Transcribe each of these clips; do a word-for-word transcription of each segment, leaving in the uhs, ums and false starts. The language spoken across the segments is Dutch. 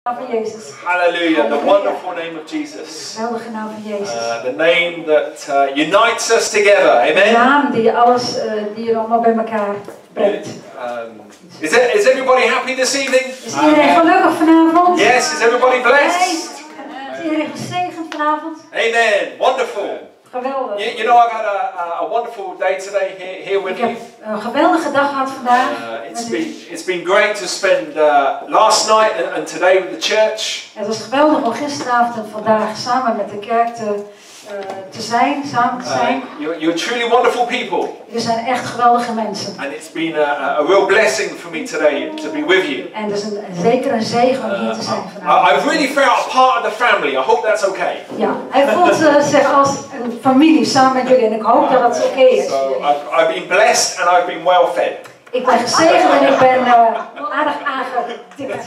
Van Jezus. Hallelujah, the wonderful name of Jesus. Geweldige naam van Jezus. Uh, the name that uh, unites us together, amen? De naam die alles, uh, die er allemaal bij elkaar brengt. Um, is, it, is everybody happy this evening? Is iedereen gelukkig vanavond? Yes, is everybody blessed? Is iedereen gezegend vanavond? Amen, wonderful. Geweldig. You, you know, I've had a, a wonderful day today here, here with Ik heb you. een geweldige dag gehad vandaag. Uh, it's, been, it's been great to spend uh, last night and, and today with the church. Het was geweldig om gisteravond en vandaag samen met de kerk te, uh, te zijn, samen te zijn. Uh, you're, you're truly wonderful people. We zijn echt geweldige mensen. And it's been a, a real blessing for me today to be with you. En het is een, zeker een zegen om hier te zijn Uh, vanavond. I've really felt a part of the family. I hope that's okay. Ja, hij voelt uh, zich als een familie samen met jullie en ik hoop dat het oké okay is. So I've, I've been blessed and I've been well fed. Ik ben gezegend en ik ben uh, aardig aangetikt.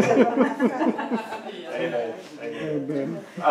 Amen. Amen. Uh,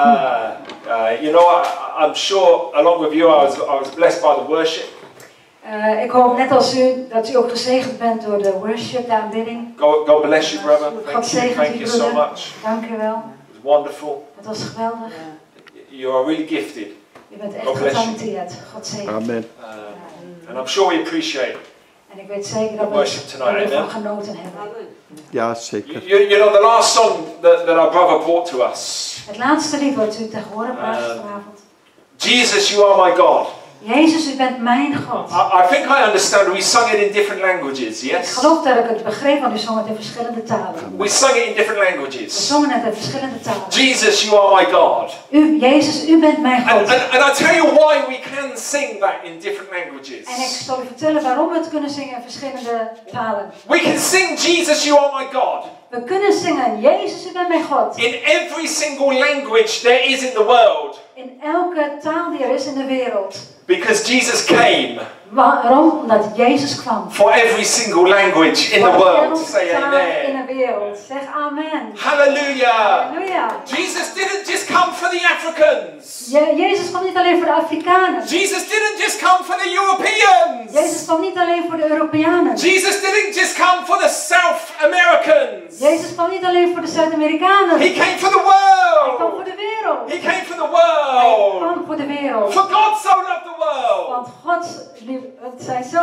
uh, you know, I, I'm sure along with you, I was, I was blessed by the worship. Uh, ik hoop net als u dat u ook gezegend bent door de worship, de aanbidding. God, God bless you, brother. Thank God you, zegent thank u, you so broeder. much. Dank u wel. It was wonderful. Het was geweldig. You are really gifted. U bent echt God bless you. getalenteerd. God zegen. Amen. Uh, and I'm sure we appreciate En ik weet zeker dat we worship tonight, ervan amen. genoten hebben. Ja, zeker. you, you know the last song that, that our brother brought to us. Het laatste lied wat u tegen horen bracht Uh, vanavond. Jesus, you are my God. Jezus, u bent mijn God. I, I think I understand we sung it in different languages, Ik yes? geloof dat ik het begreep, want u zong het in verschillende talen. We sung it in different We languages. zongen het in verschillende talen. Jesus, you are my God. U, Jezus, u bent mijn And, God. and, and I tell you why we can sing that in different languages. En ik zal u vertellen waarom we het kunnen zingen in verschillende talen. We can sing Jesus, you are my God. We kunnen zingen, Jezus, u bent mijn God. In every single language there is in the world. In elke taal die er is in de wereld. Because Jesus came Waarom? Omdat Jezus kwam. for every single language in the Voor world. elke Say taal in amen. de wereld. Zeg amen. Hallelujah. Halleluja. Jesus didn't just come for the Africans. Je, Jezus kwam niet alleen voor de Afrikanen. Jesus didn't just come for the Europeans. Jezus kwam niet alleen voor de Europeanen. Jesus didn't just come for the South Americans. Jezus kwam niet alleen voor de Zuid-Amerikanen. He came for the Hij kwam voor world. de wereld. He came for the Hij world. kwam voor de wereld. For God so loved the world. Want God lief, het zijn zo.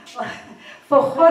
Voor God.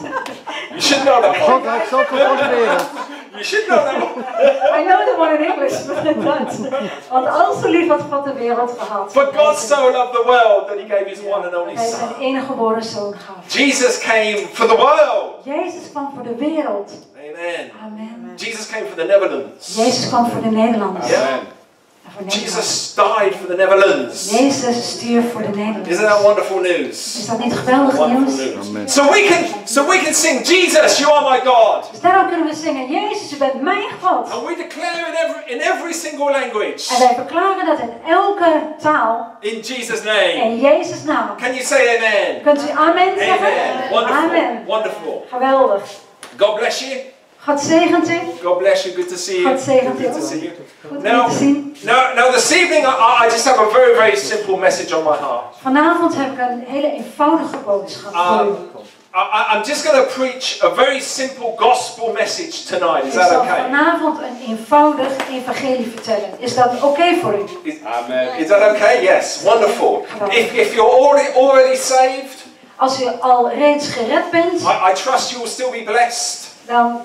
You should know that God one. heeft zoveel van de wereld. You should know that one. I know the one in English, but in Dutch. Want al zo lief had God de wereld gehad. For God so loved the world that he gave his one and only Hij zijn son. enige geboren zoon gaf. Jesus came for the world. Jezus kwam voor de wereld. Amen. Amen. Jesus came for the Netherlands. Jezus kwam voor de Nederlanders. Yeah. En voor Nederland. Jesus died for the Netherlands. Jezus stierf voor de Nederlanders. Isn't that wonderful news? Is dat niet geweldig Wonderful nieuws? news. Amen. So we can, so we can sing, Jesus, you are my God. Dus daarom kunnen we zingen, Jezus, u bent mijn God. And we declare in every, in every single language, En wij verklaren dat in elke taal, in Jesus' name. in Jezus' naam. Can you say amen? Kunt u amen zeggen? Amen. Wonderful. Amen. Wonderful. Geweldig. God bless you. God zegent u. God bless you. Good to see you. God zegent u. Good to see you. Goed om Now, u te zien. now, now this evening, I, I just have a very, very simple message on my heart. Vanavond heb ik een hele eenvoudige boodschap voor u. Um, I, I'm just going to preach a very simple gospel message tonight. Is Ik that zal okay? vanavond een eenvoudig evangelie vertellen. Is dat oké okay voor u? Is, Amen. Is that okay? Yes. Wonderful. If, if you're already, already saved, Als u al reeds gered bent, I, I trust you will still be blessed. dan,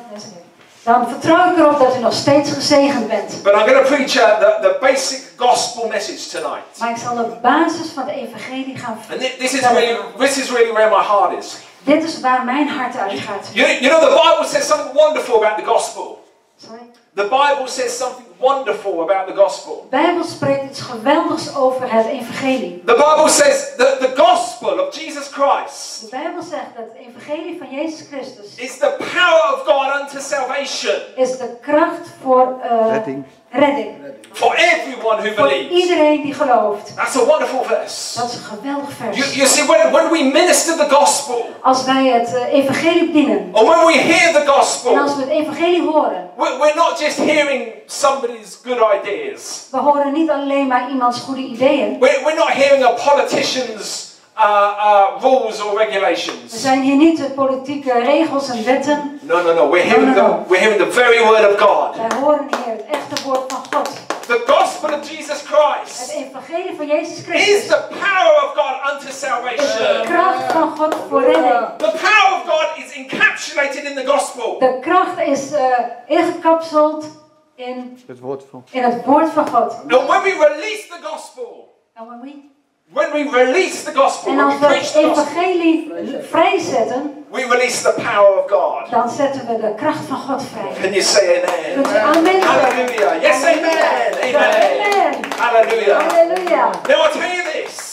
dan vertrouw ik erop dat u nog steeds gezegend bent. But I'm going to preach uh, the, the basic gospel message tonight. Maar ik zal de basis van de evangelie gaan And thi- this is really, this is really where my heart is. Dit is waar mijn hart uitgaat. You, you know, the Bible says something wonderful about the gospel. Sorry. The Bible says something wonderful about the gospel. De Bijbel spreekt iets geweldigs over het evangelie. The Bible says that the gospel of Jesus Christ De Bijbel zegt dat het evangelie van Jezus Christus is the power of God unto salvation is de kracht voor uh, Redding. redding. for everyone who Voor believes. iedereen die gelooft. That's a wonderful verse. Dat is een geweldig You, vers. you see, when, when we minister the gospel, Als wij het uh, evangelie bedienen or when we hear the en als gospel, we het evangelie horen, we're, we're not just hearing somebody's good ideas. we horen niet alleen maar iemands goede ideeën. We're, we're not hearing a politician's uh, uh, rules or We regulations. zijn hier niet de politieke regels en wetten. No, no, no. We're hearing No, no, the, no. we're hearing the very word of God. Wij horen hier het echte woord van God. The gospel of Jesus Het Christ evangelie van Jezus is Christus. the power of God unto De salvation. kracht van God voor redding. The power of God is encapsulated in the gospel. De kracht is uh, ingekapseld in, Het woord van. in het woord van God. And when we release the gospel, En when we- when we release the gospel, En when als we we preach het the gospel, evangelie vrijzetten, we release the power of God. dan zetten we de kracht van God vrij. Can you say amen? Kunt u amen zeggen? Hallelujah. Yes, amen. Amen. Amen. Hallelujah. Halleluja. Now I tell you this.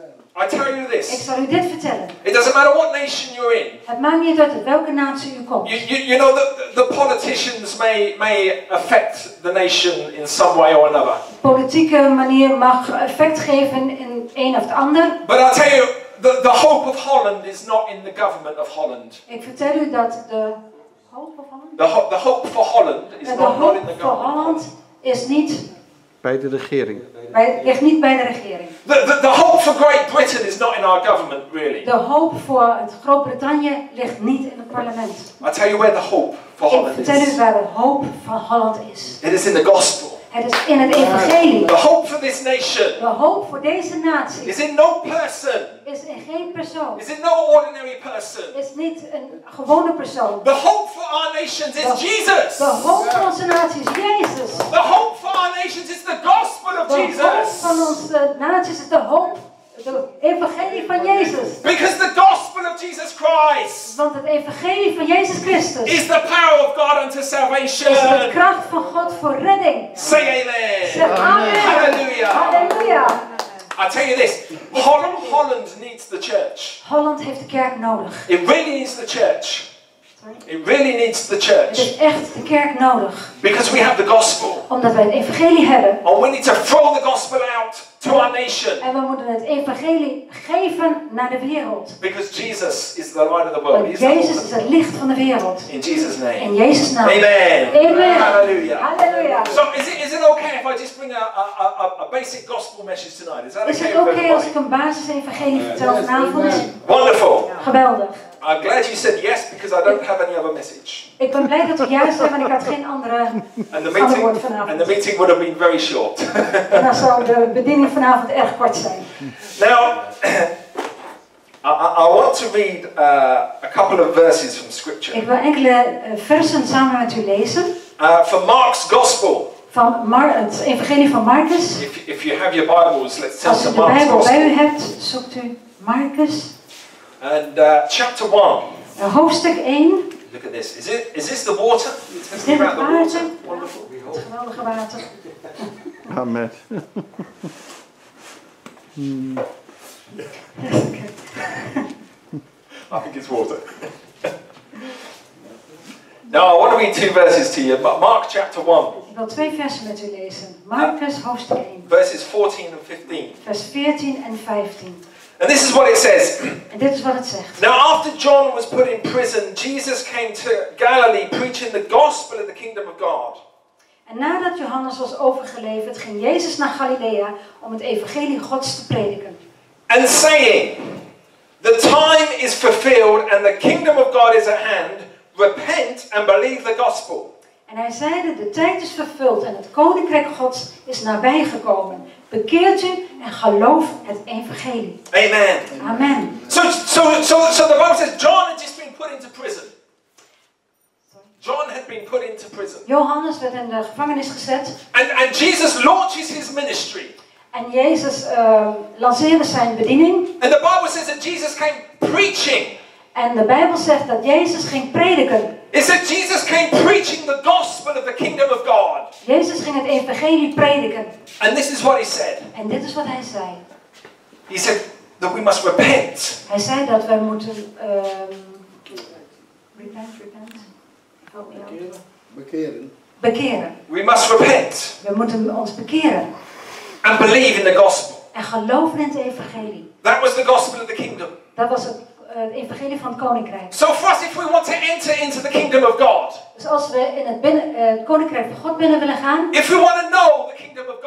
I tell you Ik this. zal u dit vertellen. It doesn't matter what nation you're in. Het maakt niet uit uit welke natie u komt. You, you, you know that the politicians may, may affect the nation in some way or another. Politieke manier mag effect geven in een of het ander. But I tell you, the, the hope of Holland is not in the government of Holland. Ik vertel u dat de hoop van Holland, The, ho the hope for Holland is de not, not in hoop the voor government. of Holland is niet Bij de regering. bij, ligt niet bij de regering. The, the, the hope for Great Britain is not in our government, really. De hoop voor het Groot-Brittannië ligt niet in het parlement. I tell you where the hope for Ik Holland vertel u is. waar de hoop van Holland is. It is in the gospel. Het is in het evangelie. The hope for this nation De hoop voor deze natie is in no person. is in geen persoon. Is in no ordinary person. Is niet een gewone persoon. The hope for our nations is Jesus. De hoop van onze natie is Jezus. The hope for our nations is the gospel of De hoop Jesus. van onze naties is de hoop, de evangelie van Jezus. Because the gospel of Jesus Christ Want het evangelie van Jezus Christus is the power of God unto is de salvation. kracht van God voor redding. Say amen. Zeg amen. Hallelujah. Halleluja. I tell you this, Holland, Holland needs the church. Holland heeft de kerk nodig. It really needs the church. Sorry. It really needs the Het church. is echt de kerk nodig. Because we have the gospel. Omdat wij het evangelie hebben. And we need to throw the gospel out to our nation. En we moeten het evangelie geven naar de wereld. Because Jesus is the light of the world. Want He's the Jezus Lord. is het licht van de wereld. In Jesus' name. In Jezus' naam. Amen. Amen. Hallelujah. Halleluja. So is it, is it okay if I just bring a, a, a, a basic gospel message tonight? Is that Is okay het with oké als everybody? ik een basis-evangelie vertel vanavond? Wonderful. Geweldig. I'm glad you said yes because I don't have any other message. Ik ben blij dat u ja zei, want ik had geen andere And the ander meeting, woord and the vanavond. meeting would have been very short. En dan zou de bediening vanavond erg kort zijn. Now, I, I want to read uh, a couple of verses from Scripture. Ik wil enkele eh, versen samen met u lezen. Uh, from Mark's Gospel. Van Mar het evangelie van Marcus. If, if you have your Bibles, let's turn Als u to de Mark's Bijbel bij u Gospel. hebt, zoekt u Marcus. And uh, chapter one. Uh, hoofdstuk één. Look at this. Is, it, is this the water? You're Is telling dit me het about the water? water? Wonderful. Het geweldige water. Amen. I think it's water. Now I want to read two verses to you. Ma- Mark chapter one, Ik wil twee versen met u lezen. Marcus hoofdstuk één. verses fourteen and fifteen. Vers veertien en vijftien. And this is what it says. En dit is wat het zegt. Now after John was put in prison, Jesus came to Galilee preaching the gospel of the kingdom of God. En nadat Johannes was overgeleverd, ging Jezus naar Galilea om het evangelie Gods te prediken. And saying, the time is fulfilled and the kingdom of God is at hand. Repent and believe the gospel. En hij zeide, de tijd is vervuld en het koninkrijk Gods is nabijgekomen. Bekeert u en geloof het evangelie. Amen. Amen. So, so, so, so the Bible says John had just been put into prison. John had been put into prison. Johannes werd in de gevangenis gezet. And, and Jesus launches his ministry. En Jezus uh, lanceerde zijn bediening. And the Bible says that Jesus came preaching. En de Bijbel zegt dat Jezus ging prediken. It said Jesus came preaching the gospel of the kingdom of God. Jezus ging het evangelie prediken. And this is what he said. En dit is wat hij zei. He said that we must repent. Hij zei dat wij moeten... Uh, repent, repent. Help me out. Bekeren. Bekeren. We must repent We moeten ons bekeren. and believe in the gospel. En geloven in het evangelie. That was the gospel of the kingdom. Dat was het, uh, het evangelie van het koninkrijk. So for us, if we want to enter into the kingdom of God, Dus als we in het, binnen, uh, het koninkrijk van God binnen willen gaan. if we want to know the kingdom of God,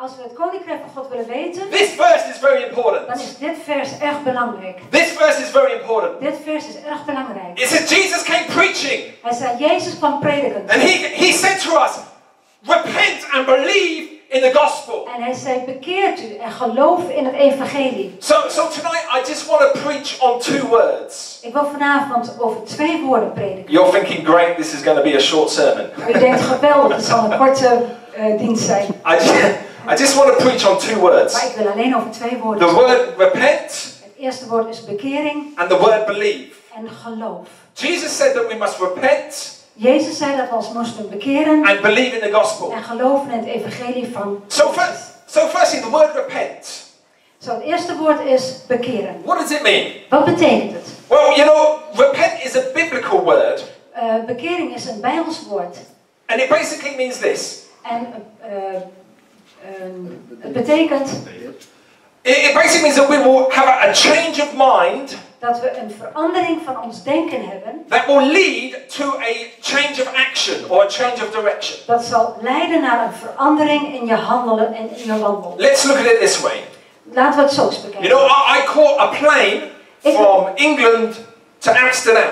Als we het koninkrijk van God willen weten, this verse is very dan important. is dit vers erg belangrijk. This verse is very important. Dit vers is erg belangrijk. It says Jesus came preaching, Hij zei, Jezus kwam prediken. and he, he said to us, repent and believe in the gospel. En hij zei, bekeert u en geloof in het evangelie. So, so tonight I just want to preach on two words. Ik wil vanavond over twee woorden prediken. You're thinking, great, this is going to be a short sermon. U denkt, geweldig, het zal een korte uh, dienst zijn. I just, I just want to preach on two Maar words. ik wil alleen over twee woorden The spreken. word repent Het eerste woord is bekering and the word believe. en geloof. Jesus said that we must repent Jezus zei dat we ons moesten bekeren and believe in the gospel. en geloven in het evangelie van So, Jezus. first, so firstly, the word repent. Zo, het eerste woord is bekeren. What does it mean? Wat betekent het? Well, you know, repent is a biblical word, Uh, bekering is een Bijbels woord. and it basically means this. En uh, um, het betekent It, it basically means that we will have a, a change of mind dat we een verandering van ons denken hebben. that will lead to a change of action or a change of direction. Dat zal leiden naar een verandering in je handelen en in je wandel. Let's look at it this way. Laten we het zo eens bekijken. You know, I, I caught a plane from England to Amsterdam.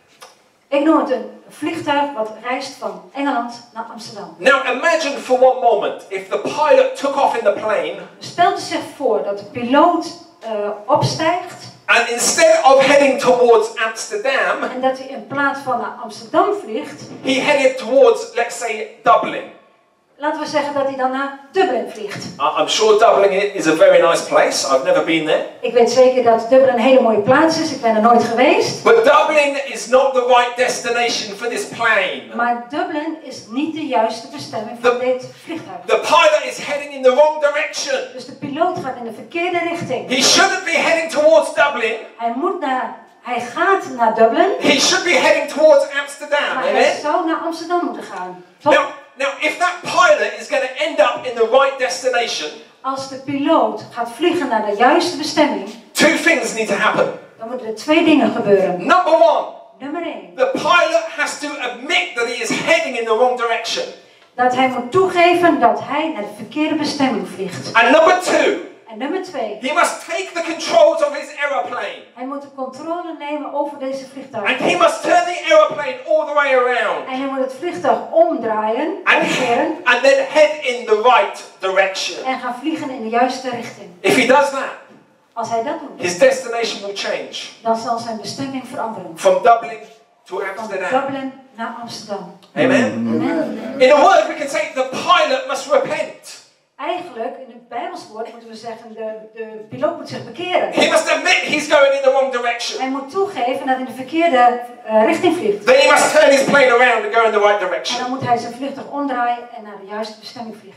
Ik noem het een vliegtuig wat reist van Engeland naar Amsterdam. Now imagine for one moment if the pilot took off in the plane Stelt u zich voor dat de piloot uh, opstijgt and instead of heading towards Amsterdam, en dat hij in plaats van naar Amsterdam vliegt, he headed towards, let's say, Dublin. laten we zeggen dat hij dan naar Dublin vliegt. I- I'm sure Dublin is a very nice place. I've never been there. Ik weet zeker dat Dublin een hele mooie plaats is. Ik ben er nooit geweest. But Dublin is not the right destination for this plane. Maar Dublin is niet de juiste bestemming van dit vliegtuig. The pilot is heading in the wrong direction. Dus de piloot gaat in de verkeerde richting. He shouldn't be heading towards Dublin. Hij moet naar, hij gaat naar Dublin, He should be heading towards Amsterdam. maar hij Amen? zou naar Amsterdam moeten gaan. Toch? Now, now, if that pilot is going to end up in the right destination, Als de piloot gaat vliegen naar de juiste bestemming, two things need to happen. dan moeten er twee dingen gebeuren. Number one, Nummer één, the pilot has to admit that he is heading in the wrong direction. dat hij moet toegeven dat hij naar de verkeerde bestemming vliegt. And number two, En nummer twee, he must take the controls of his aeroplane. hij moet de controle nemen over deze vliegtuig. And he must turn the aeroplane all the way around. En hij moet het vliegtuig omdraaien, And, omkeren and then head in the right direction. en gaan vliegen in de juiste richting. If he does that, Als hij dat doet, his destination will change dan zal zijn bestemming veranderen. from Dublin to Van Amsterdam. Dublin naar Amsterdam. Amen? Amen. In a word, we can say the pilot must repent. Eigenlijk, in het Bijbels woord moeten we zeggen, de, de piloot moet zich bekeren. He must admit he's going in the wrong direction. Hij moet toegeven dat hij in de verkeerde uh, richting vliegt. Then he must turn his plane around and go in the right En direction. dan moet hij zijn vliegtuig omdraaien en naar de juiste bestemming vliegen.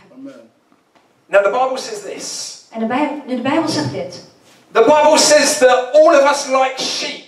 Now the Bible says this. En de Bijbel, de Bijbel zegt dit. The Bible says that all of us like sheep.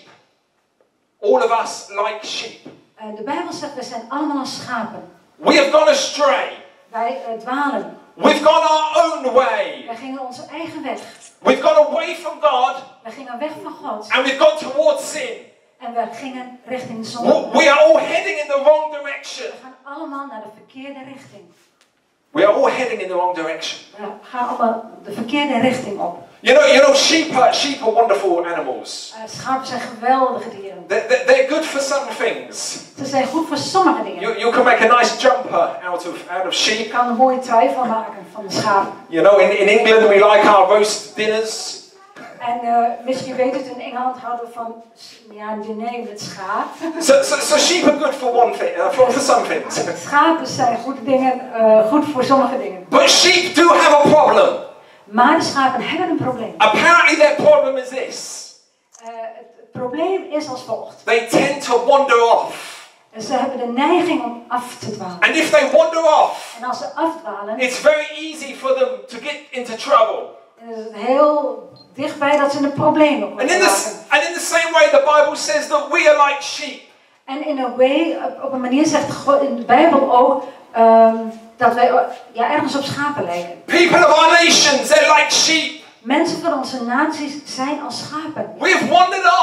All of us like sheep. Uh, de Bijbel zegt, we zijn allemaal als schapen. We have gone astray. Wij uh, dwalen. We've gone our own way. Wij gingen onze eigen weg. We've gone away from God Wij gingen weg van God. and we've gone towards sin. En we gingen richting de We zonde. we are all heading in the wrong direction. We gaan allemaal naar de verkeerde richting. We are all heading in the wrong direction. We gaan allemaal de verkeerde richting op. You know, you know, sheep are, sheep are wonderful animals. Uh, schapen zijn geweldige dieren. They're, they're, they're good for some things. Ze zijn goed voor sommige dingen. You, you can make a nice jumper out of, out of Je sheep. kan een mooie trui van maken van de schaap. You know, in, in England we like our roast dinners. En uh, misschien weet het, in Engeland houden we van ja, een diner met schaap. So, so, so sheep are good for one thing, uh, for, for some things. Schapen zijn goede dingen, uh, goed voor sommige dingen. But sheep do have a problem. Maar de schapen hebben een probleem. Apparently their problem is this. Uh, het, het probleem is als volgt. They tend to wander off. En ze hebben de neiging om af te dwalen. And if they wander off, En als ze afdwalen, it's very easy for them to get into trouble. dan is het heel dichtbij dat ze in de problemen And worden in, the, geraken. and in the same way, the Bible says that we are like sheep. En in een way, op, op een manier zegt God in de Bijbel ook um, dat wij ja, ergens op schapen lijken. People of our nations, they're like sheep. Mensen van onze naties zijn als schapen. We've wandered off.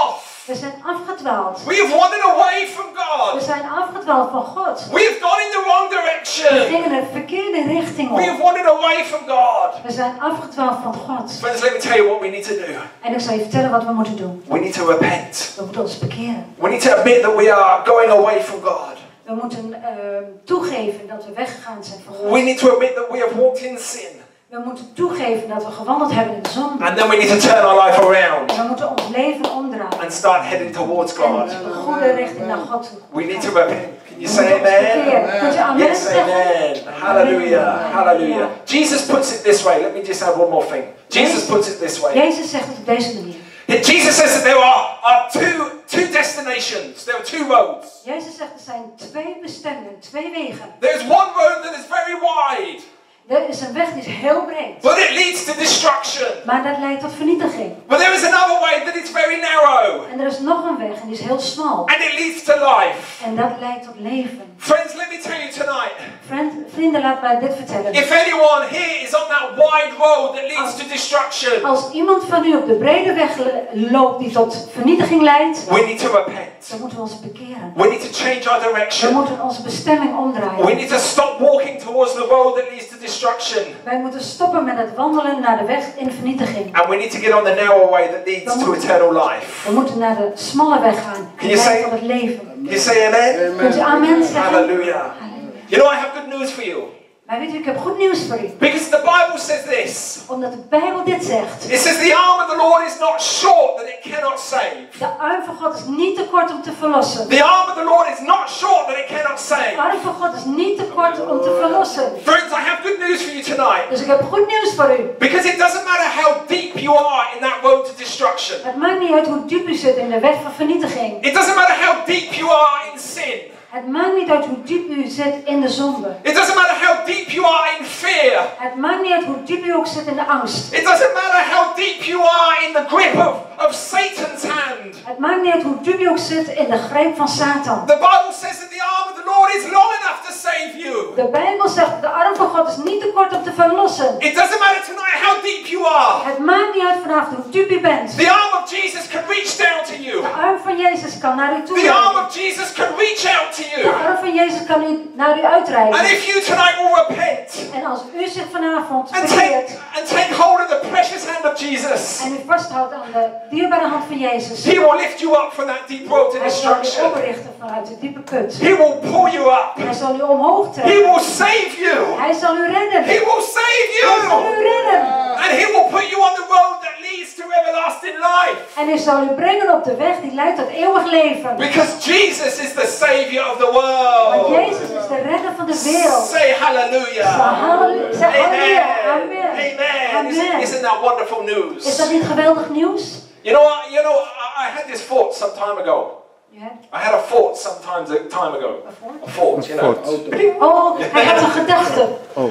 We zijn afgedwaald. We have wandered away from We God. zijn afgedwaald van God. We have gone in the wrong We direction. gingen de verkeerde richting We op. have wandered away from God. We zijn afgedwaald van God. Friends, let me tell you what we need to do. En ik zal je vertellen wat we moeten doen. We need to repent. We moeten ons bekeren. We need to admit that we are going away from God. We moeten uh, toegeven dat we weggegaan zijn van God. We need to admit that we have walked in sin. We moeten toegeven dat we gewandeld hebben in de zonde. And then we need to turn our life around En we moeten ons leven omdraaien. and start heading towards En God. de goede richting naar God toe. We need to repent. Can you say We moeten ons amen? bekeren. Kunt je amen Yes, zeggen? amen. Hallelujah. Hallelujah. Jesus puts it this way. Let me just add one more thing. Jesus puts it this way. Jezus zegt het op deze manier. Jesus says that there are, are two, two destinations. There are two roads. Jezus zegt er zijn twee bestemmingen, twee wegen. There's one road that is very wide, Er is een weg die is heel breed. but it leads to destruction. Maar dat leidt tot vernietiging. But there is another way that is very narrow, En er is nog een weg en die is heel smal. and it leads to life. En dat leidt tot leven. Friends, let me tell you tonight. Vriend, vrienden, laat mij dit vertellen. If anyone here is on that wide road that leads to destruction, Als iemand van u op de brede weg le- loopt die tot vernietiging leidt, we need to repent. dan moeten we ons bekeren. We need to change our We direction. moeten onze bestemming We omdraaien. need to stop walking towards the road that leads to destruction. Wij moeten stoppen met het wandelen naar de weg in vernietiging. And we need to get on the narrow way that leads to eternal life. We moeten naar de smalle weg gaan. Can De you weg say- van het leven. You say amen? Kunt u amen zeggen? Hallelujah. Halleluja. You know, I have good news for you. Maar weet u, ik heb goed nieuws voor u. Because the Bible says this. Omdat de Bijbel dit zegt. It says the arm of the Lord is not short that it cannot save. De arm van God is niet te kort om te verlossen. The arm of the Lord is not short that it cannot De save. arm van God is niet te kort om te verlossen. Friends, I have good news for you tonight. Dus ik heb goed nieuws voor u. Because it doesn't matter how deep you are in that road to destruction. Het maakt niet uit hoe diep u zit in de weg van vernietiging. It doesn't matter how deep you are in sin. Het maakt niet uit hoe diep u zit in de zonde. It doesn't matter how deep you are in fear. Het maakt niet uit hoe diep u ook zit in de angst. It doesn't matter how deep you are in the grip of, of Satan's hand. Het maakt niet uit hoe diep u ook zit in de greep van Satan. The Bible says that the arm of the Lord is long enough to save you. De Bijbel zegt de arm van God is niet te kort om te verlossen. It doesn't matter tonight how deep you are. Het maakt niet uit vanavond hoe diep u bent. The arm of Jesus can reach down to you. De arm van Jezus kan naar u toe The arm reiken. of Jesus can reach out to you. De arm van Jezus kan u naar u And uitreiken. if you tonight will repent En als u zich vanavond and bekeert take, and take hold of the precious hand of Jesus, en u vasthoudt aan de dierbare hand van Jezus, He will lift you up from that deep road to hij zal u destruction. oprichten vanuit de diepe put. He will pull you up. Hij zal u omhoog He trekken. will save you. Hij zal u redden. He will save Hij zal you. u redden. And He will put you on the road that leads to everlasting life. En hij zal u brengen op de weg die leidt tot eeuwig leven. Because Jesus is the Savior of the Want world. Jezus is de redder van de wereld. Say hallelujah. Zeg halleluja. Zeg halleluja. Amen. Amen. Isn't, Amen. isn't that wonderful Is news? dat niet geweldig nieuws? You know what? You know, I, I had this thought some time ago. Ja. I had a thought sometimes a time ago. Waarvoor? A thought, you know. Thought. Oh, hij had een gedachte. Oh,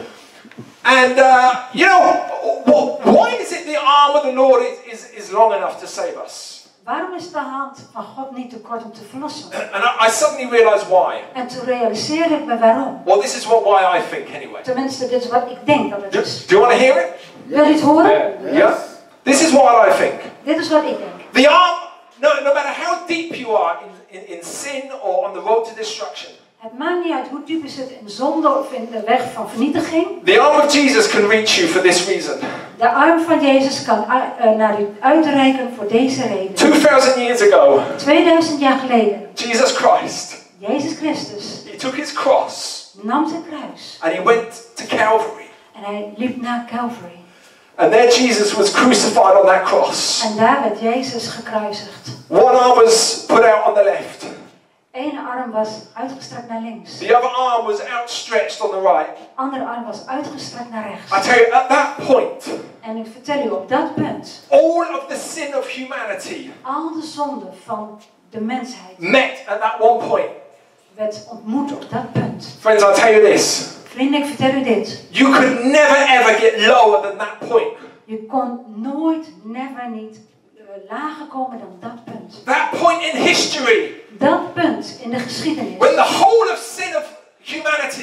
And uh, you know, wh- why is it the arm of the Lord is, is, is long enough to save us? Waarom is de hand van God niet te kort om te verlossen? And I, I suddenly realized why. En toen realiseerde ik me waarom. Well, this is what why I think anyway. Tenminste, dit is wat ik denk dat het Do, is. do you want to hear it? Wil je het horen? Yeah. This is what I think. Dit is wat ik denk. The arm, no, no matter how deep you are in, in, in sin or on the road to destruction, Het maakt niet uit hoe diep je zit in zonde of in de weg van vernietiging. the arm of Jesus can reach you for this reason. De arm van Jezus kan uh, naar u uitreiken voor deze reden. Two thousand years ago, tweeduizend jaar geleden, Jesus Christ, Jezus Christus He took His cross nam zijn kruis and He went to Calvary. en hij liep naar Calvary. And there Jesus was crucified on that cross. En daar werd Jezus gekruisigd. One arm was put out on the left. Ene arm was uitgestrekt naar links. The other arm was outstretched on the right. Andere arm was uitgestrekt naar I rechts. tell you, at that point, En ik vertel u, op dat punt, all of the sin of humanity al de zonde van de mensheid met at that one point. werd ontmoet op dat punt. Friends, I'll tell you this. Vrienden, ik vertel u dit. You could never ever get lower than that point. Je kon nooit, never niet uh, lager komen dan dat punt. That point in history, Dat punt in de geschiedenis. when the whole of sin of humanity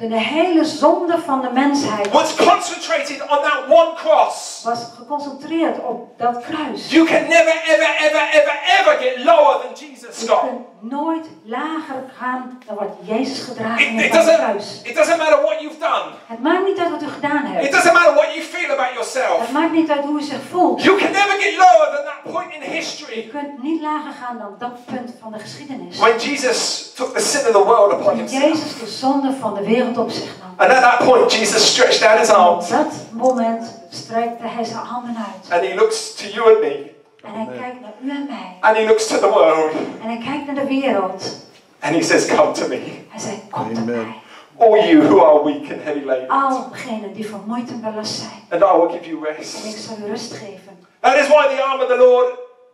De hele zonde van de mensheid was concentrated on that one cross. was geconcentreerd op dat kruis. You can never, ever, ever, ever, ever get lower than Jesus Je got. kunt nooit lager gaan dan wat Jezus gedragen It, heeft it, aan het doesn't, kruis. it doesn't matter what you've done. Het maakt niet uit wat u gedaan It hebt. doesn't matter what you feel about yourself. Het maakt niet uit hoe u zich voelt. You can never get lower than that point in Je history kunt niet lager gaan dan dat punt van de geschiedenis. when Jesus took the sin of the world upon Toen himself. Jezus de zonde van de wereld op zich nam. And at that point, Jesus stretched out his Op arms dat moment strekte hij zijn handen uit. and he looks to you and me En hij kijkt naar u en mij. and he looks to the world En hij kijkt naar de wereld. and he says, "Come to me, Hij zei, kom tot Amen. mij. all you who are weak and heavy laden, Al degenen die vermoeid en belast zijn. and I will give you En ik rest." zal u rust geven. That is why the arm of the Lord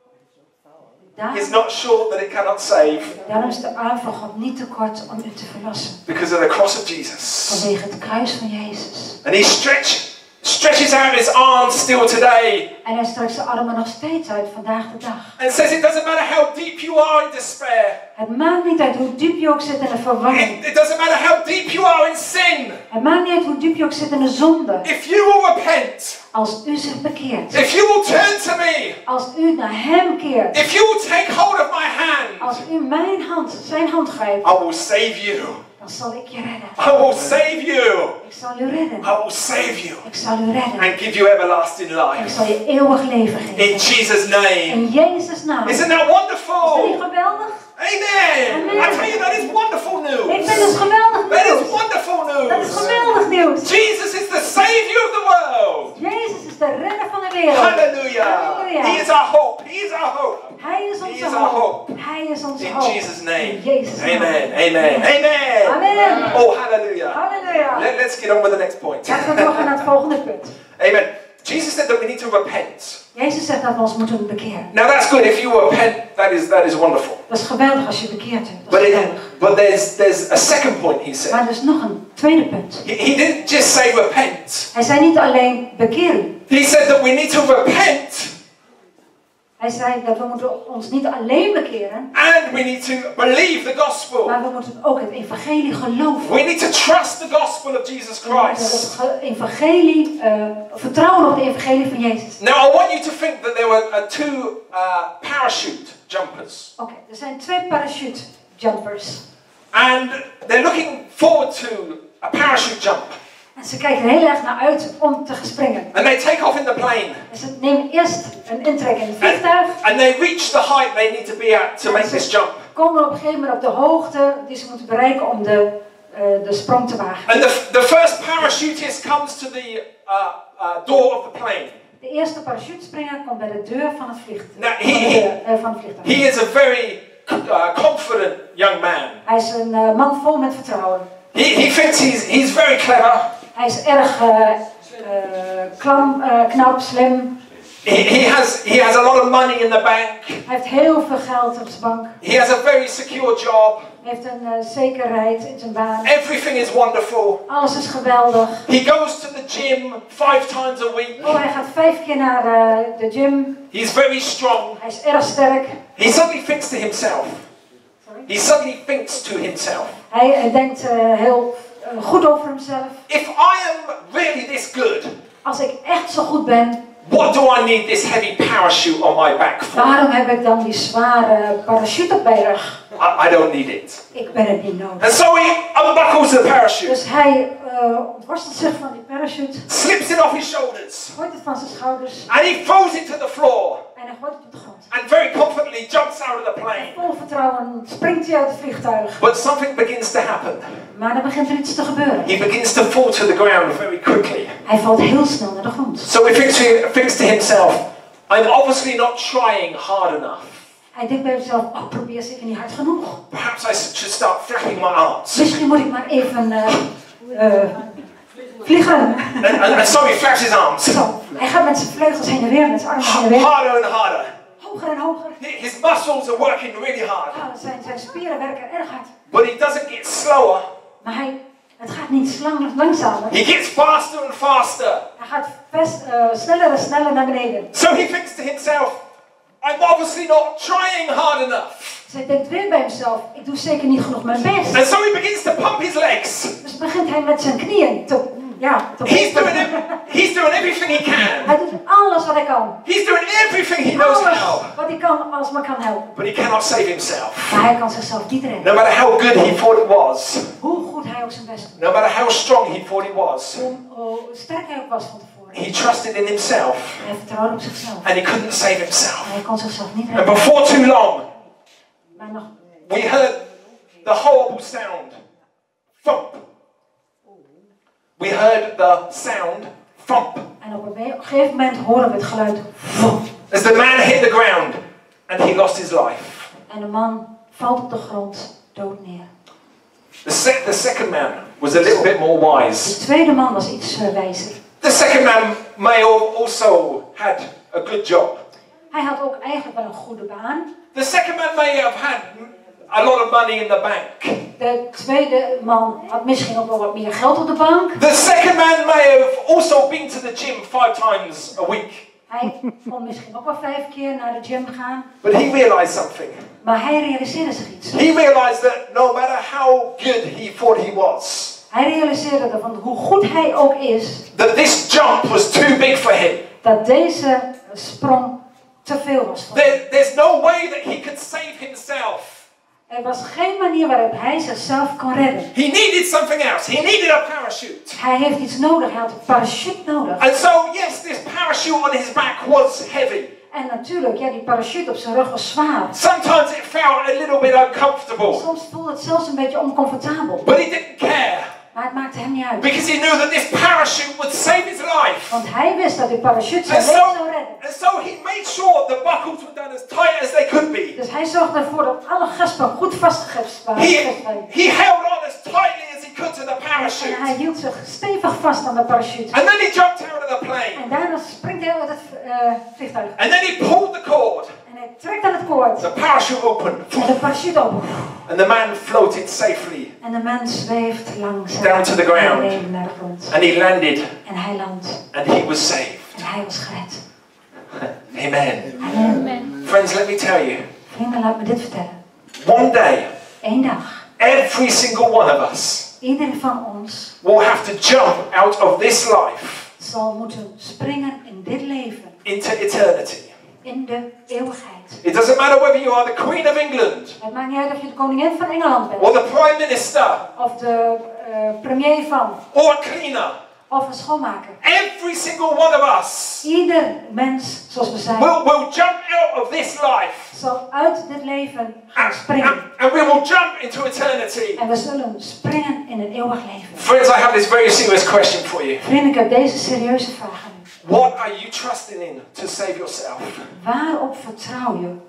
Daarom, is not short that it cannot save, daarom is de arm van God niet te kort om u te verlossen. because of the cross of Jesus. Vanwege het kruis van Jezus. And he stretch, stretches out his arms still today En hij strekt zijn armen nog steeds uit vandaag de dag. and says it doesn't matter how deep you are in despair. Het maakt niet uit hoe diep je ook zit in de verwarring. It, it doesn't matter how deep you are in sin. Het maakt niet uit hoe diep je ook zit in de zonde. If you will repent, Als u zich bekeert. if you will turn to me, Als u naar hem keert. if you will take hold of my hand, Als u mijn hand, zijn hand grijpt. I will save you. Dan zal ik je redden. I will save you. Ik zal u redden. I will save you Ik zal u redden. and give you everlasting Ik life. zal je eeuwig leven In geven. Jesus' name. In Jezus' naam. Is Isn't that dat wonderful? niet geweldig? Amen. Amen. I tell you, that is wonderful Ik news. vind het geweldig That is nieuws. wonderful Dat is news. geweldig nieuws. Jesus is the Savior of the world. Jezus is de redder van de wereld. Hallelujah. Halleluja. He is our hope. He is our hope. Hij is He onze is our hoop. hope. Hij is onze In hoop. Jesus' name. In Jezus' naam. Amen. Amen. Amen. Amen. Oh, hallelujah. Halleluja. Let, let's get on with the next point. Laten we doorgaan naar het volgende punt. Amen. Jesus said that we need to repent. Jezus zegt dat we ons moeten bekeren. Now that's good. If you repent, that is that is wonderful. Dat is geweldig als je bekeerd hebt. Dat But is it, geweldig. but there's there's a second point. He said. Maar er is nog een tweede punt. He, he didn't just say repent. Hij zei niet alleen bekeer u. He said that we need to repent Hij zei dat we moeten ons niet alleen bekeren. and we need to believe the gospel. Maar we moeten ook het evangelie geloven. We need to trust the gospel of Jesus We moeten Christ. het ge- evangelie, uh, vertrouwen op de evangelie van Jezus. Now I want you to think that there were uh, two uh, parachute jumpers. Oké, er zijn twee parachute jumpers. And they're looking forward to a parachute jump. En ze kijken er heel erg naar uit om te gaan springen. And they take off in the plane. En ze nemen eerst een intrek in het vliegtuig. And they reach the height they need to be at to make this jump. Komen op een gegeven moment op de hoogte die ze moeten bereiken om de, uh, de sprong te wagen. And the, the first parachutist comes to the uh, uh, door of the plane. De eerste parachutespringer komt bij de deur van het vliegtuig. Now, Van, de he, deur, uh, van het vliegtuig. he is a very uh, confident young man. Hij is een uh, man vol met vertrouwen. He, he thinks he's, he's very clever. Hij is erg uh, uh, klam, uh, knap, slim. He, he, has, he has a lot of money in the bank. Hij heeft heel veel geld op zijn bank. He has a very secure job. Hij heeft een uh, zekerheid in zijn baan. Everything is wonderful. Alles is geweldig. He goes to the gym five times a week. Oh, hij gaat vijf keer naar uh, de gym. He's very strong. Hij is erg sterk. He suddenly thinks to himself. Sorry. He suddenly thinks to himself. Hij uh, denkt uh, heel uh, goed over hemzelf. If I am really this good, Als ik echt zo goed ben, what do I need this heavy parachute on my back for? waarom heb ik dan die zware parachute op mijn rug? I, I don't need it. Ik ben het niet nodig. And so he unbuckles the parachute, Dus hij uh, ontworstelt zich van die parachute, slips it off his shoulders, gooit het van zijn schouders and he throws it to the floor, en hij gooit het op de grond. and very confidently jumps out of the plane. Vol vertrouwen springt hij uit het vliegtuig. But something begins to happen. Maar dan begint er iets te gebeuren. He begins to fall to the ground very quickly. Hij valt heel snel naar de grond. So he thinks to, thinks to himself, I'm obviously not trying hard enough. Hij denkt bij zichzelf, oh, probeer zeker niet hard genoeg. Perhaps I should start flapping my arms. Misschien moet ik maar even uh, uh, vliegen. And, and, and so he flaps his arms. Zo, hij gaat met zijn vleugels heen en weer, met zijn armen heen en weer. Harder and harder. Hoger en hoger. His muscles are working really hard. Ja, zijn, zijn spieren werken erg hard. But he doesn't get slower. Maar hij, het gaat niet slang, langzamer. He gets faster and faster. Hij gaat best, uh, sneller en sneller naar beneden. So he thinks to himself, I'm obviously not trying hard enough. Zij denkt weer bij hemzelf, ik doe zeker niet genoeg mijn best. And so he begins to pump his legs. Dus begint hij met zijn knieën te, ja, te He's doing, ev- he's doing everything he can. Hij doet alles wat hij kan. He's doing everything he knows Alles how. wat hij kan, als maar kan helpen. But he cannot save himself. Maar hij kan zichzelf niet redden. No matter how good he thought it was. Hoe goed hij ook zijn best doet. No matter how strong he thought he was. Hoe, hoe sterk hij ook was van tevoren. He trusted in himself. Hij vertrouwde op zichzelf. And he couldn't save himself. Hij kon zichzelf niet And redden. before too long, Maar nog, we heard the horrible sound. Thump. We heard the sound. Thump. en op een gegeven moment horen we het geluid. As the man hit the ground and he lost his life. En de man valt op de grond dood neer. The, sec- the second man was a little bit more wise. De tweede man was iets uh, wijzer. The second man may have also had a good job. Hij had ook eigenlijk wel een goede baan. The second man may have had a lot of money in the bank. De tweede man had misschien ook wel wat meer geld op de bank. The second man may have also been to the gym five times a week. Hij kon misschien ook wel vijf keer naar de gym gaan. But he realized something. Maar hij realiseerde zich iets. He realized that no matter how good he thought he was, Hij realiseerde ervan hoe goed hij ook is, that this jump was too big for him. dat deze sprong te veel was voor hem. There, there's no way that he could save himself. Er was geen manier waarop hij zichzelf kon redden. He needed something else. He needed a parachute. Hij heeft iets nodig, hij had een parachute nodig. And so, yes, this parachute on his back was heavy. En natuurlijk, ja, die parachute op zijn rug was zwaar. Sometimes it felt a little bit uncomfortable. Soms voelde het zelfs een beetje oncomfortabel. But he didn't care. Maar het maakte hem niet uit. Because he knew that this parachute would save his life. Want hij wist dat die parachute zijn And leven so, zou redden. and so he made sure the buckles were done as tight as they could be. Dus hij zorgde ervoor dat alle gespen goed vastgegespt waren. He, he held on as tightly as he could to the En parachute. hij hield zich stevig vast aan de parachute. And then he jumped out of the plane. En daarna springt hij uit het uh, vliegtuig. And then he pulled the cord. En hij trekt aan het koord. The parachute opened. En de parachute open. And the man floated safely. En de mens zweeft langzaam Down to the ground. naar beneden, naar de grond. And he landed. En hij landt. And he was saved. En hij was gered. Amen. Amen. Friends, let me tell you. Vrienden, laat me dit vertellen. One day, Eén dag. every single one of us Ieder van ons will have to jump out of this life zal moeten springen in dit leven. into eternity. In de eeuwigheid. It doesn't matter whether you are the Queen of England Het maakt niet uit of je de koningin van Engeland bent. or the Prime Minister Of de uh, premier van. or a cleaner. Of een schoonmaker. Every single one of us Ieder mens, zoals we zijn, will, will jump out of this life zal uit dit leven gaan and, springen. and, and we will jump into eternity. En we zullen springen in een eeuwig leven. Friends, I have this very serious question for you. Vrienden, ik heb deze serieuze vraag aan u. What are you trusting in to save yourself Waarop vertrouw je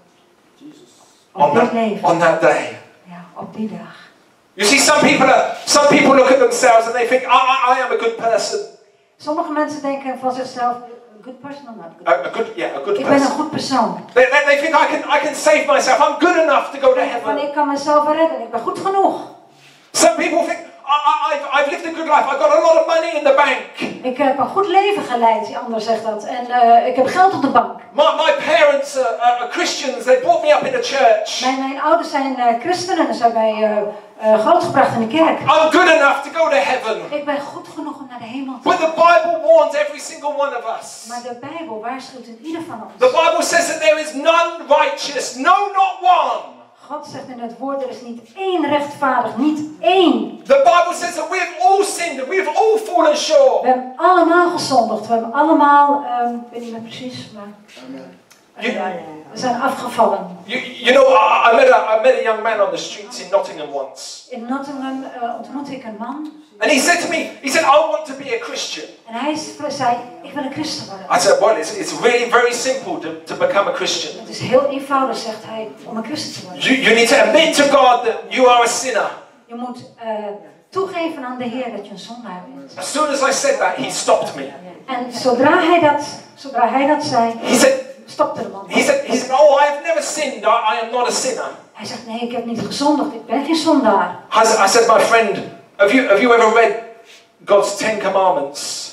on op dit that, leven? on that day? Ja, op die dag. You see, some people are, some people look at themselves and they think, I, I, I am a good person. Sommige mensen denken van zichzelf, a good person or not good. A, a good, yeah, a good Ik ben een person. goed persoon. They, they, they think I can, I can save myself. I'm good enough to go to Van heaven. ik kan mezelf redden, ik ben goed genoeg. Some people think, I, I, I've, I've lived a good life. I've got a lot of money in the bank. Ik heb een goed leven geleid, die ander zegt dat. En uh, ik heb geld op de bank. My, my parents are, are, are Christians. They brought me up in a church. Mijn, mijn ouders zijn uh, christenen en zijn mij uh, uh, grootgebracht in de kerk. I'm good enough to go to heaven. Ik ben goed genoeg om naar de hemel te But gaan. the Bible warns every single one of us. Maar de Bijbel waarschuwt in ieder van ons. The Bible says that there is none righteous, no, not one. God zegt in het woord, er is niet één rechtvaardig, niet één. The Bible says that we have all sinned, we have all fallen We short. hebben allemaal gezondigd, we hebben allemaal, um, ik weet niet meer precies, maar uh, we zijn afgevallen. You, you know, I, I, met a, I met a young man on the streets in Nottingham once. In Nottingham uh, ontmoette ik een man And he said to me, he said, I want to be a Christian. en hij zei, ik wil een christen worden. I said, well, it's, it's really very simple to, to become a Christian. Het is heel eenvoudig, zegt hij, om een christen te worden. You, you need to admit to God that you are a sinner. Je moet uh, toegeven aan de Heer dat je een zondaar bent. As soon as I said that, he stopped me. En zodra hij dat, zodra hij dat zei, He said, stopte de man. he said, he said, oh, I've never sinned. I, I am not a sinner. Hij zegt, nee, ik heb niet gezondigd, ik ben geen zondaar. I said, I said, my friend, have you, have you ever read God's Ten Commandments?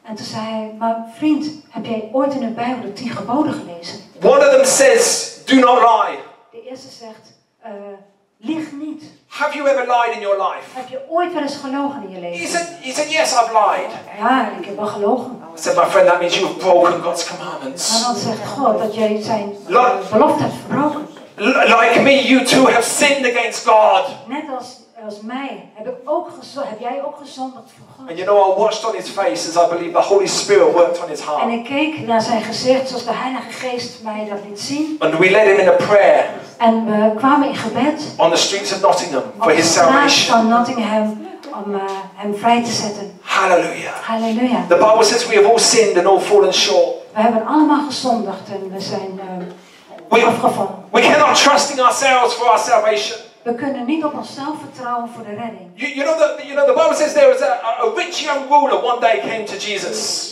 En toen zei hij, maar vriend, heb jij ooit in de Bijbel de tien geboden gelezen? One of them says, do not lie. De eerste zegt, uh, lieg niet. Have you ever lied in your life? Heb je ooit wel eens gelogen in je He leven? said, he said, yes, I've lied. Ja, ik heb wel gelogen. I said, my friend, that means you've broken God's Maar commandments. dan zegt God dat jij zijn uh, belofte hebt verbroken. L- like me, you too have sinned against God. Net als, als mij heb, ik ook gezo- heb jij ook gezondigd voor God. And you know, I watched on his face as I believe the Holy Spirit worked on his En heart. ik keek naar zijn gezicht zoals de Heilige Geest mij dat liet zien. And we led him in a prayer En we kwamen in gebed on the streets of Nottingham op for de his straat salvation. van Nottingham om uh, hem vrij te zetten. Hallelujah. Halleluja. The Bible says we have all sinned and all fallen short. We hebben allemaal gezondigd en we zijn uh, We, afgevallen. we cannot trust in ourselves for our salvation. We kunnen niet op onszelf vertrouwen voor de redding. You, you, know, the, you know, the Bible says there was a, a rich young ruler one day came to Jesus.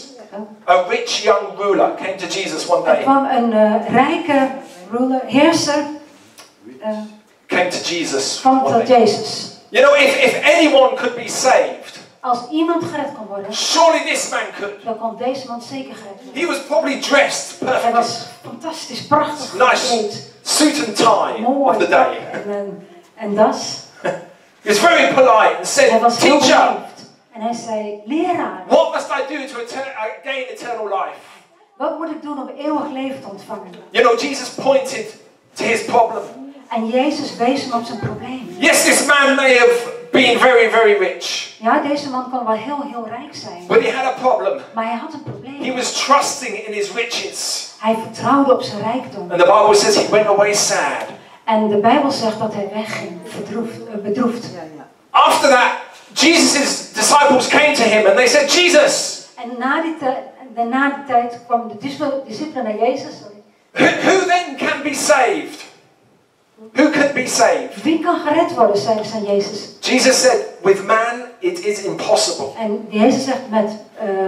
A rich young ruler came to Jesus one Er day. kwam een uh, rijke ruler, heerser uh, Came to Jesus van one tot day. Jezus. You know, if, if anyone could be saved, Als iemand gered kon worden, surely this man could. dan kon deze man zeker gered worden. He was probably dressed Hij perfectly. was fantastisch, prachtig Nice gekleed. suit and tie Mooi. of the day. En, en, en das. He was very polite and Hij said, was heel teacher, beleefd. En hij zei, leraar, what must I do to etern- uh, gain eternal life? wat moet ik doen om eeuwig leven te ontvangen? You know, Jesus pointed to his problem. En Jezus wees hem op zijn probleem. Yes, this man may have been very, very rich, Ja, deze man kon wel heel, heel rijk zijn. but he had a problem. Maar hij had een He probleem. was trusting in his riches. Hij vertrouwde op zijn rijkdom. And the Bible says he went away sad. En de Bijbel zegt dat hij wegging, verdroefd, uh, bedroefd. After that, Jesus' disciples came to him and they said, Jesus, En na die, tijd, en na die tijd kwam de discipelen discipelen naar Jezus. Sorry. who, who then can be saved? Who can be saved? Wie kan gered worden, zeiden ze aan Jezus. Jesus said, with man it is impossible. En Jezus zegt met... Uh,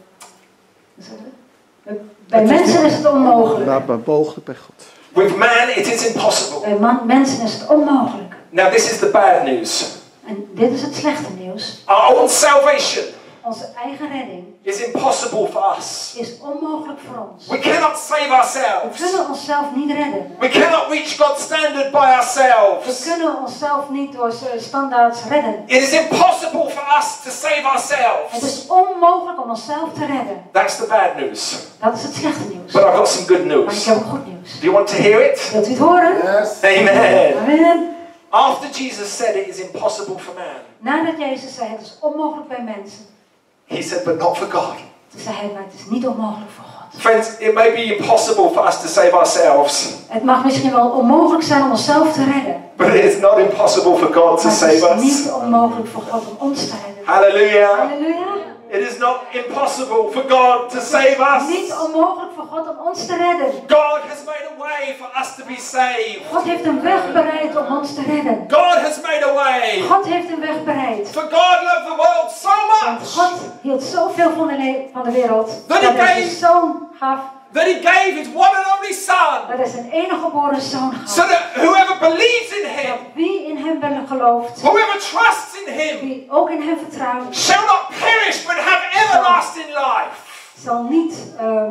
hoe zeg je dat? Bij mensen is het onmogelijk. Maar bij mogelijk bij God. With man it is impossible. Bij man, mensen is het onmogelijk. Now this is the bad news. En dit is het slechte nieuws. Our own salvation Onze eigen redding is impossible for us. is onmogelijk voor ons. We cannot save We ourselves. kunnen onszelf niet redden. We cannot reach God's standard by We ourselves. kunnen onszelf niet door standaards redden. It is impossible for us to save Het ourselves. is onmogelijk om onszelf te redden. That's the bad news. Dat is het slechte nieuws. But I've got some good Maar ik news. heb ook goed nieuws. Do you want to hear it? Wilt u het horen? Amen. Amen. After Jesus said it is impossible for man, Nadat Jezus zei het is onmogelijk bij mensen. he said, but not for God. Toen zei hij, maar het is niet onmogelijk voor God. Friends, it may be impossible for us to save ourselves, Het mag misschien wel onmogelijk zijn om onszelf te redden. but it is not impossible for God to Maar het save is us. niet onmogelijk voor God om ons te redden. Hallelujah. Halleluja. It is not impossible for God to save Niet us. onmogelijk voor God om ons te redden. God has made a way for us to be saved. God heeft een weg bereid om ons te redden. God has made a way. God heeft een weg bereid. For God loved the world so Want much God hield zoveel van de, le- van de wereld Dat dat hij hij gave- zijn zoon gaf, that he gave his one and only Son, dat hij zijn enige geboren zoon so gaf. that whoever believes in him, Dat wie in hem wel gelooft, whoever trusts in him, wie ook in hem vertrouwt, shall not perish but have everlasting life. zal niet ehm,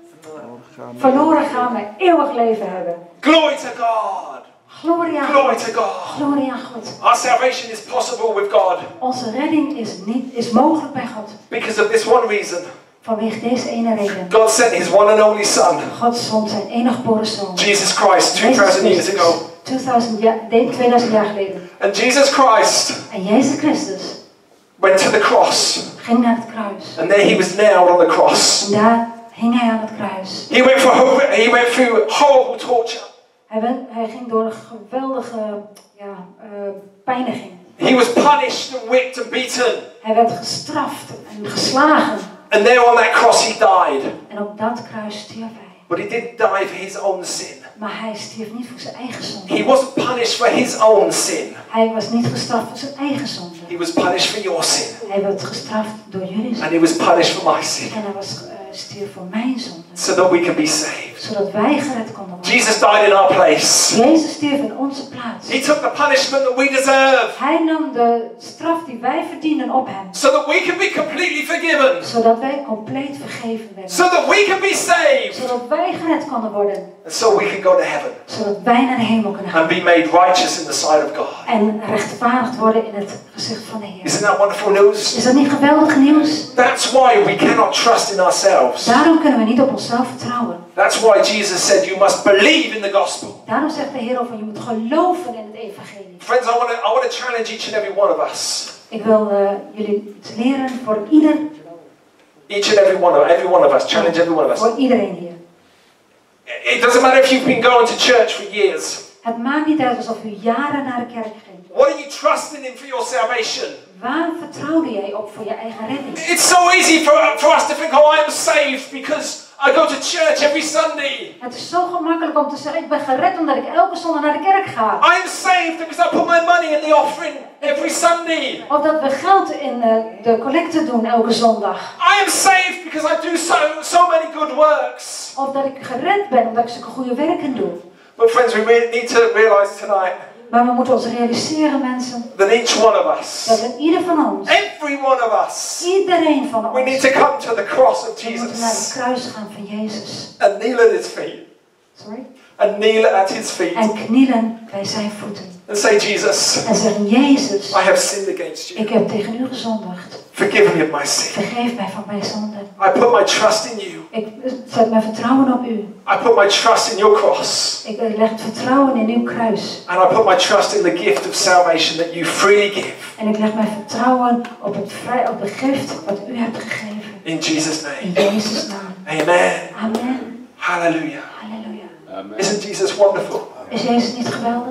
verloren gaan, maar eeuwig leven hebben. Glory to God. Glorie aan Glory God. to God. Glorie aan God. Our salvation is possible with God Onze redding is, niet, is mogelijk bij God. because of this one reason. Vanwege deze ene reden. God sent his one and only Son, God zond zijn enige geboren zoon. Jesus Christ, two Jezus thousand years Christus, ago. tweeduizend jaar, nee, tweeduizend jaar geleden. And Jesus Christ En Jezus Christus went to the cross, ging naar het kruis. and there he was nailed on the cross. En daar hing hij aan het kruis. He went for hor- he went through horrible torture. Hij, went, hij ging door een geweldige ja, uh, pijniging. He was punished and whipped and beaten. Hij werd gestraft en geslagen. And there on that cross he died. En op dat kruis stierf hij. But he didn't die for his own sin. Maar hij stierf niet voor zijn eigen zonde. He wasn't punished for his own sin. Hij was niet gestraft voor zijn eigen zonde. He was punished for your sin. Hij werd gestraft door jullie zonde. And he was punished for my sin. En hij was uh, stierf voor mijn zonde. So that we can be saved. Zodat wij gered konden worden. Jesus died in our place. Jezus stierf in onze plaats. He took the punishment that we deserve. Hij nam de straf die wij verdienen op hem. So that we can be completely forgiven. Zodat wij compleet vergeven werden. So that we can be saved. Zodat wij gered konden worden. And so we can go to heaven. Zodat wij naar de hemel kunnen gaan. And be made righteous in the sight of God. En rechtvaardigd worden in het gezicht van de Heer. Isn't that wonderful news? Is dat niet geweldig nieuws? That's why we cannot trust in ourselves. Daarom kunnen we niet op onszelf vertrouwen. That's why Jesus said you must believe in the gospel. Daarom zegt de Heer over je moet geloven in het evangelie. Friends, I want to I want to challenge each and every one of us. Ik wil uh, jullie iets leren voor ieder. Each and every one of every one of us. Challenge every one of us. Voor iedereen hier. It doesn't matter if you've been going to church for years. Het maakt niet uit alsof u jaren naar de kerk ging. What are you trusting in for your salvation? Waar vertrouwde jij op voor je eigen redding? It's so easy for, for us to think, oh, I am saved because I go to church every Sunday. Het is zo gemakkelijk om te zeggen, ik ben gered omdat ik elke zondag naar de kerk ga. I am saved because I put my money in the offering every Sunday. Of dat we geld in uh, de collecte doen elke zondag. I am saved because I do so, so many good works. Of dat ik gered ben omdat ik zulke goede werken doe. But friends, we really need to realize tonight Maar we moeten ons realiseren, mensen, that each one of us, dat in ieder van ons, every one of us, iedereen van we need ons, to come to the cross of we moeten naar het Jesus kruis gaan van Jezus. and kneel at his feet. Sorry? And kneel at his feet En knielen bij zijn voeten. and say, Jesus, En zeggen, Jezus, I have sinned against you. ik heb tegen u gezondigd. Forgive me of my sin. Vergeef mij van mijn zonden. I put my trust in you. Ik zet mijn vertrouwen op u. I put my trust in your cross. Ik leg het vertrouwen in uw kruis. And I put my trust in the gift of salvation that you freely give. En ik leg mijn vertrouwen op het vrij, op de gift wat u hebt gegeven. In Jesus' In name. Jezus' naam. Amen. Amen. Hallelujah. Halleluja. Amen. Isn't Jesus wonderful? Is Jezus niet geweldig?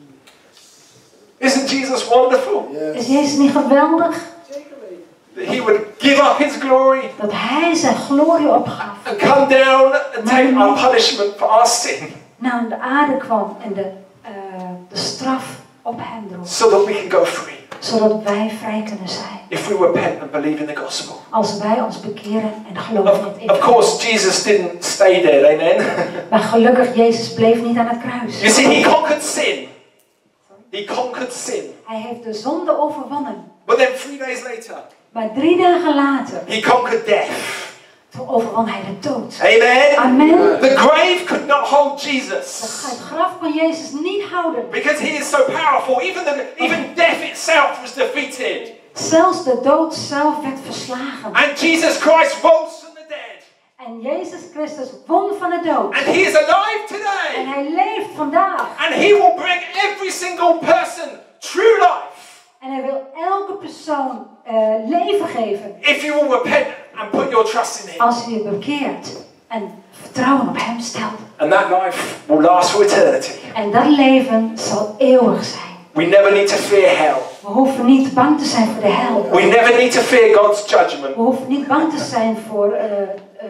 Isn't Jesus wonderful? Is Jezus niet geweldig? That he would give up his glory Dat hij zijn glorie opgaf. and come down and take our punishment for our sin Naar de aarde kwam en de, uh, de straf op hem droeg. so that we can go free. Zodat wij vrij kunnen zijn. If we repent and believe in the gospel. Als wij ons bekeren en geloven in het Of, of evangelie. course, Jesus didn't stay there, amen? Maar gelukkig, Jezus bleef niet aan het kruis. You see, he conquered sin. He conquered sin. Hij heeft de zonde overwonnen. But then three days later, Maar drie dagen later, he conquered death. toen overwon hij de dood. Amen? Amen. The grave could not hold Jesus. Het graf kon Jezus niet houden. Because he is so powerful. Even, the, even death itself was defeated. Zelfs de dood zelf werd verslagen. And Jesus Christ rose from the dead. En Jezus Christus won van de dood. And he is alive En today. hij leeft vandaag. And he will bring every single person true life. En hij wil elke persoon uh, leven geven. If you will repent and put your trust in him. Als je je bekeert en vertrouwen op hem stelt. And that life will last for eternity. En dat leven zal eeuwig zijn. We never need to fear hell. We hoeven niet bang te zijn voor de hel. We never need to fear God's judgment. We hoeven niet bang te zijn voor uh, uh,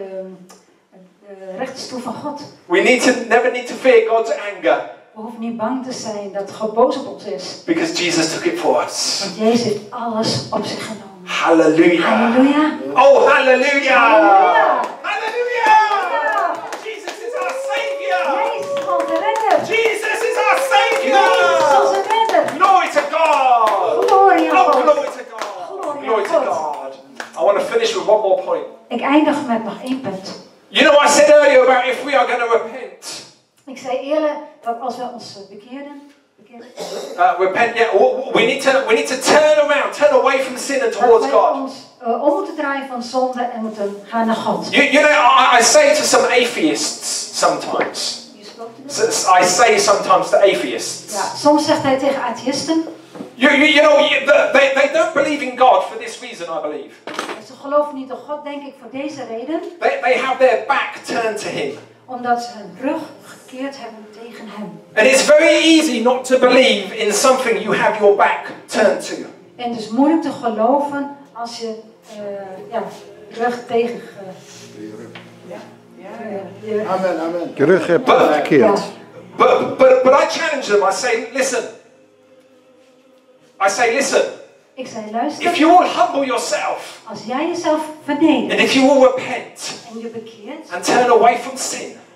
de rechterstoel van God. We need to never need to fear God's anger. We hoeven niet bang te zijn dat God boos op ons is. Because Jesus took it for us. Want Jezus heeft alles op zich genomen. Hallelujah. Halleluja. Oh, hallelujah. Halleluja. Hallelujah. Jesus is our Savior. Jezus is onze redder. Jesus is our Jezus is Savior. onze redder. Glory to God. Glorie aan Oh, God. glory to God. Glorie Glory aan to God. God. I want to finish with one more point. Ik eindig met nog één punt. You know, I said earlier about if we are going to repent. Ik zei eerder dat als we ons bekeerden, bekeerden Uh, repent, yeah. w- We need to we need to turn around, turn away from sin and dat towards wij God. ons uh, om moeten draaien van zonde en moeten gaan naar God. You, you know, I, I say to some atheists sometimes. Je spoke to S- s- I say sometimes to atheists. Ja, soms zegt hij tegen atheïsten, You, you, you know, you, they, they don't believe in God for this reason, I believe. ze geloven niet in God, denk ik, voor deze reden, They, they have their back turned to Him. omdat ze hun rug gekeerd hebben tegen hem. And it's very easy not to believe in something you have your back turned to. En het is moeilijk te geloven als je uh, ja, rug tegen... Uh, ja, ja, ja. Amen, amen. Je rug hebt But- gekeerd. Ja. But, but, but I challenge them, I say, listen. I say, listen, Ik zei, luister, if you will humble yourself, als jij jezelf and vernedert if you will repent, en je bekeert and turn away from sin,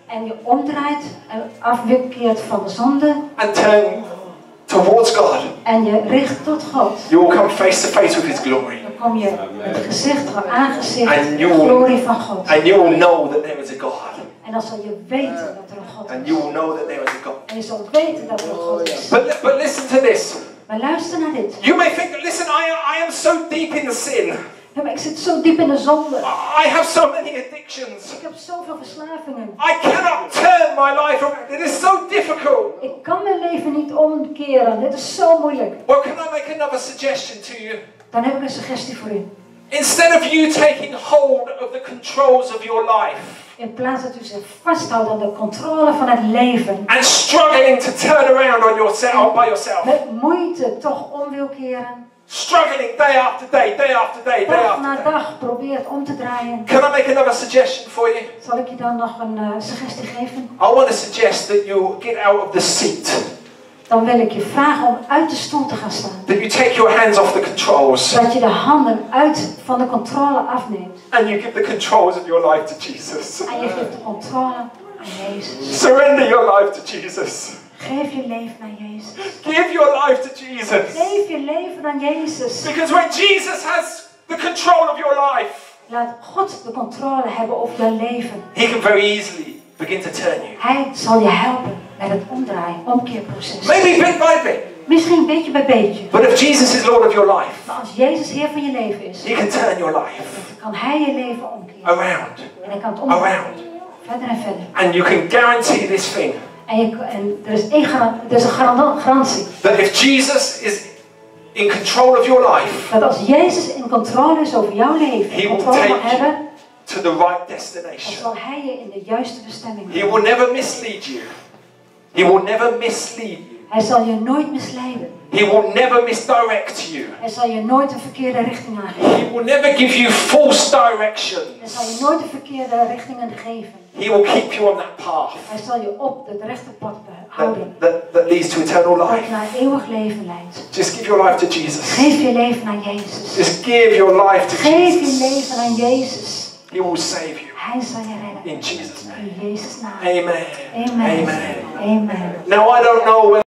En je omdraait en afkeert van de zonde. and turn towards God, En je richt tot God. you will come face to face with His glory. Dan kom je met gezicht voor aangezicht And de you will- glorie van God. And you will know that there is a God. En dan zal je weten dat er een God And is. you will know that there is a God. En je zult weten dat er een God is. But, li- but listen to this. Maar luister naar dit. You may think, listen, I, I am so deep in the sin. Ja, maar ik zit zo diep in de zonde. I have so many addictions. Ik heb zoveel verslavingen. I cannot turn my life around. It is so difficult. Ik kan mijn leven niet omkeren. Dit is zo moeilijk. Well, can I make another suggestion to you? Dan heb ik een suggestie voor u. Instead of you taking hold of the controls of your life In plaats dat u zich vasthoudt aan de controle van het leven. and struggling to turn around on yourself by yourself, Met moeite toch om wil keren. struggling day after day, day after day, day Dag after na day. dag probeert om te draaien. Can I make another suggestion for you? Zal ik je dan nog een uh, suggestie geven? I want to suggest that you get out of the seat, Dan wil ik je vragen om uit de stoel te gaan staan. that you take your hands off the controls Dat je de handen uit van de controle afneemt. and you give the controls of your life to Jesus. En je geeft de controle aan Jezus. Surrender your life to Jesus. Geef je leven aan Jezus. Give your life to Jesus. Geef je leven aan Jezus. Because when Jesus has the control of your life, Laat God de controle hebben over je leven. He can very easily begin to turn you. Hij zal je helpen met het omdraaien, omkeerproces. Maybe bit by bit. Misschien beetje bij beetje. But if Jesus is Lord of your life, Maar als Jezus Heer van je leven is, He can turn your life dan kan Hij je leven omkeren. around, En hij kan het omdraaien. around. Verder en verder. And you can guarantee this thing, En, je, en er is, één garan- er is een garan- garantie. that if Jesus is in control of your life, Dat als Jezus in controle is over jouw leven, He will controle take mag you hebben, to the right dan destination. zal Hij je in de juiste bestemming He brengen. will never mislead you. He will never mislead you. Hij zal je nooit misleiden. He will never misdirect you. Hij zal je nooit een verkeerde richting aangeven. He will never give you false direction. Hij zal je nooit een verkeerde richtingen geven. He will keep you on that path Hij zal je op het rechte pad houden. that, that, that leads to eternal Dat life. naar eeuwig leven leidt. Just give your life to Jesus. Geef je leven aan Jezus. Just give your life to Geef je Jesus. leven aan Jezus. He will save you. Hij zal je redden. In Jesus' name. In Jezus' naam. Amen. Amen. Amen. Amen. Now I don't know whether